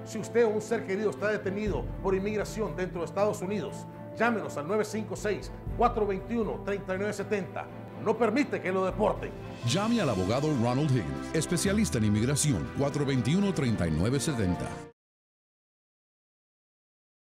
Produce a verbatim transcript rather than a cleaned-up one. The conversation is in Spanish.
Si usted o un ser querido está detenido por inmigración dentro de Estados Unidos, llámenos al nueve cinco seis, cuatro dos uno, tres nueve siete cero. No permite que lo deporten. Llame al abogado Ronald Higgins, especialista en inmigración, cuatro dos uno, tres nueve siete cero.